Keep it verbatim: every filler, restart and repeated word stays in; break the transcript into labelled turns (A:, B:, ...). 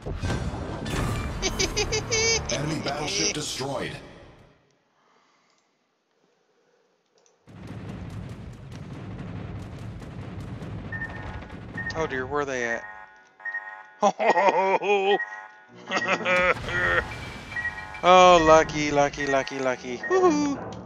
A: Enemy battleship destroyed.
B: Oh dear, where are they at? Oh, oh lucky, lucky, lucky, lucky. Woohoo!